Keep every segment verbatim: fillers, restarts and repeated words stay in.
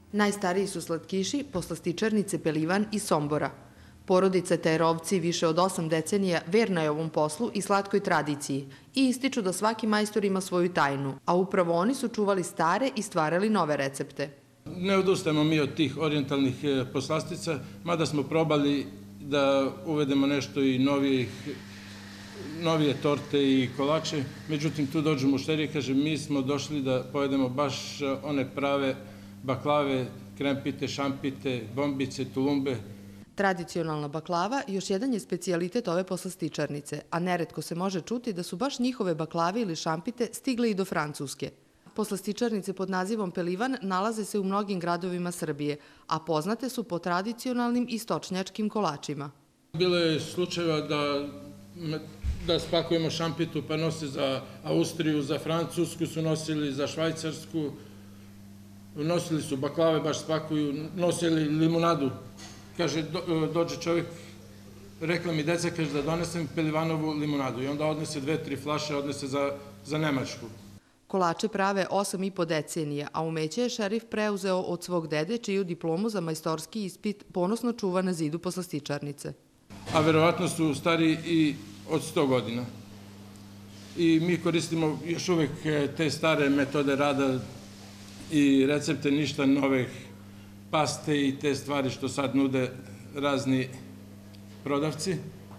Najstariji su slatkiši poslastičarnice Pelivan iz Sombora. Porodica Tajerovci više od osam decenija verna je ovom poslu i slatkoj tradiciji i ističu da svaki majstor ima svoju tajnu, a upravo oni su čuvali stare i stvarali nove recepte. Ne odustajemo mi od tih orijentalnih poslastica, mada smo probali da uvedemo nešto i novijih, novije torte i kolače. Međutim, tu dođu mušterije i kaže, mi smo došli da pojedemo baš one prave baklave, krempite, šampite, bombice, tulumbe. Tradicionalna baklava još jedan je specijalitet ove poslastičarnice, a neretko se može čuti da su baš njihove baklave ili šampite stigle i do Francuske. Poslastičarnice pod nazivom Pelivan nalaze se u mnogim gradovima Srbije, a poznate su po tradicionalnim i stočnjačkim kolačima. Bilo je slučajeva da, da spakujemo šampitu pa nose za Austriju, za Francusku su nosili, za Švajcarsku, nosili su baklave, baš spakuju, nosili limunadu. Kaže, dođe čovjek, rekla mi deca, kaže da donesem Pelivanovu limunadu i onda odnese dve, tri flaše, odnese za, za Nemačku. Kolače prave osam i po decenija, a umeće je šerif preuzeo od svog dede, čiju diplomu za majstorski ispit ponosno čuva na zidu poslastičarnice. A verovatno su stari i od sto godina. I mi koristimo još uvek te stare metode rada i recepte, ništa novih, paste i te stvari što sad nude razni prodavci.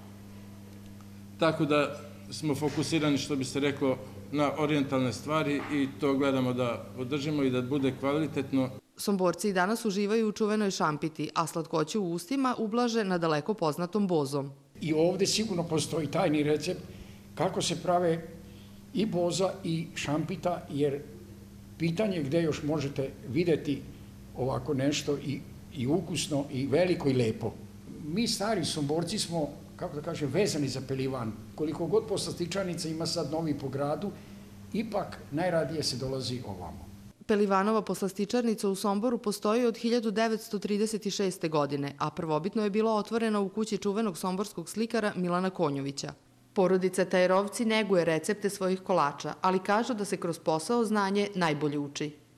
Tako da smo fokusirani, što bi se reklo, na orijentalne stvari i to gledamo da održimo i da bude kvalitetno. Somborci i danas uživaju u čuvenoj šampiti, a slatkoću u ustima ublaže na daleko poznatom bozom. I ovde sigurno postoji tajni recept kako se prave i boza i šampita, jer pitanje gde još možete videti ovako nešto i, i ukusno i veliko i lepo. Mi stari Somborci smo, kako da kažem, vezani za Pelivan. Koliko god poslastičarnica ima sad novi po gradu, ipak najradije se dolazi ovamo. Pelivanova poslastičarnica u Somboru postoji od hiljadu devetsto trideset šeste. godine, a prvobitno je bila otvorena u kući čuvenog somborskog slikara Milana Konjovića. Porodica Tajerovci neguje recepte svojih kolača, ali kažu da se kroz posao znanje najbolje uči.